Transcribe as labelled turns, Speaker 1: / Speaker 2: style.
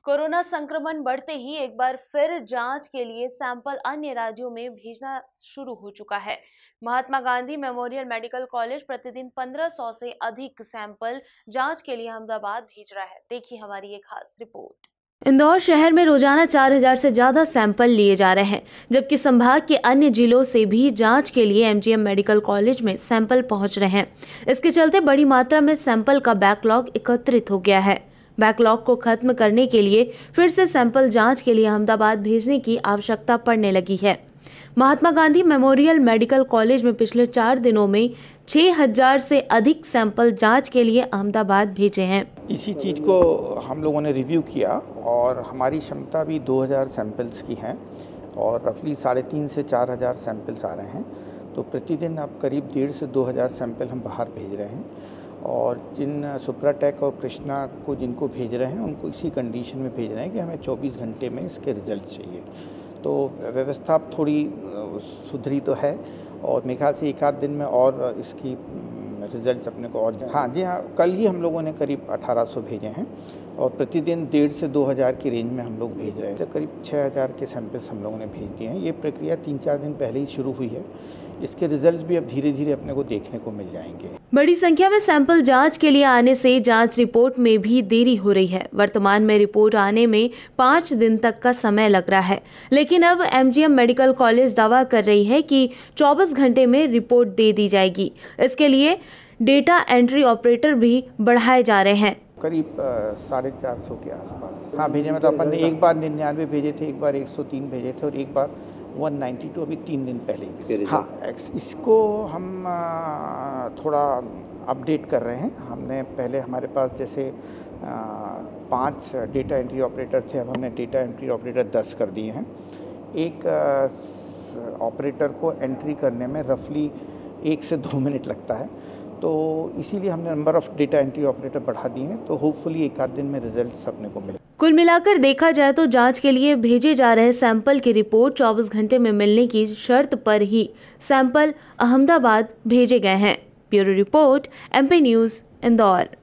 Speaker 1: Corona संक्रमण बढ़ते ही एक बार फिर जांच के लिए सैंपल अन्य राज्यों में भेजना शुरू हो चुका है। Mahatma Gandhi memorial medical college प्रतिदिन 1500 से अधिक सैंपल जांच के लिए अहमदाबाद भेज रहा है। देखिए हमारी एक खास रिपोर्ट। इंदौर शहर में रोजाना 4000 से ज्यादा सैंपल लिए जा रहे हैं, जबकि संभाग के अन्य जिलों से भी जांच के लिए एमजीएम मेडिकल कॉलेज में सैंपल पहुंच रहे हैं। इसके चलते बड़ी मात्रा में सैंपल का बैकलॉग एकत्रित हो गया है। बैकलॉग को खत्म करने के लिए फिर से सैंपल जांच के लिए अहमदाबाद भेजने की आवश्यकता पड़ने लगी है। Mahatma Gandhi memorial medical college में पिछले 4 दिनों में 6000 से अधिक सैंपल जांच के लिए अहमदाबाद भेजे हैं।
Speaker 2: इसी चीज़ को हम लोगों ने रिव्यू किया और हमारी क्षमता भी 2000 सैंपल्स की है और रफली 3.5 से 4000 सैंपल्स आ रहे हैं। तो प्रतिदिन अब करीब 1.5 से 2000 सैंपल हम बाहर भेज रहे हैं और जिन सुप्राटेक और कृष्णा को जिनको भेज रहे हैं उनको इसी कंडीशन में भेज रहे हैं कि हमें 24 घंटे में इसके रिजल्ट चाहिए। तो व्यवस्था थोड़ी सुधरी तो है और मेरे ख्याल से एक आध दिन में और इसकी रिजल्ट्स अपने को और जी हाँ, कल ही हम लोगों ने करीब 1800 भेजे हैं और प्रतिदिन 1.5 से 2000 की रेंज में हम लोग भेज रहे हैं। तो करीब 6000 के सैंपल्स हम लोगों ने भेज दिए हैं। ये प्रक्रिया 3-4 दिन पहले ही शुरू हुई है। इसके रिजल्ट्स भी अब धीरे धीरे अपने को देखने को मिल जाएंगे।
Speaker 1: बड़ी संख्या में सैंपल जांच के लिए आने से जांच रिपोर्ट में भी देरी हो रही है। वर्तमान में रिपोर्ट आने में 5 दिन तक का समय लग रहा है, लेकिन अब एमजीएम मेडिकल कॉलेज दावा कर रही है कि 24 घंटे में रिपोर्ट दे दी जाएगी। इसके लिए डेटा एंट्री ऑपरेटर भी बढ़ाए जा रहे हैं।
Speaker 2: करीब 450 के आसपास हाँ भेजे। मतलब अपन ने एक बार 99 भेजे थे, एक बार 103 भेजे थे और एक बार 192 अभी 3 दिन पहले। हाँ, इसको हम थोड़ा अपडेट कर रहे हैं। हमने पहले हमारे पास जैसे 5 डेटा एंट्री ऑपरेटर थे, अब हमने डेटा एंट्री ऑपरेटर 10 कर दिए हैं। एक ऑपरेटर को एंट्री करने में रफली 1 से 2 मिनट लगता है, तो इसीलिए हमने number of data entry operator बढ़ा दिए हैं। तो होपफुली एक आध दिन में रिजल्ट्स अपने को मिले।
Speaker 1: कुल मिलाकर देखा जाए तो जांच के लिए भेजे जा रहे सैंपल की रिपोर्ट 24 घंटे में मिलने की शर्त पर ही सैंपल अहमदाबाद भेजे गए हैं। Bureau report, MP news, Indore.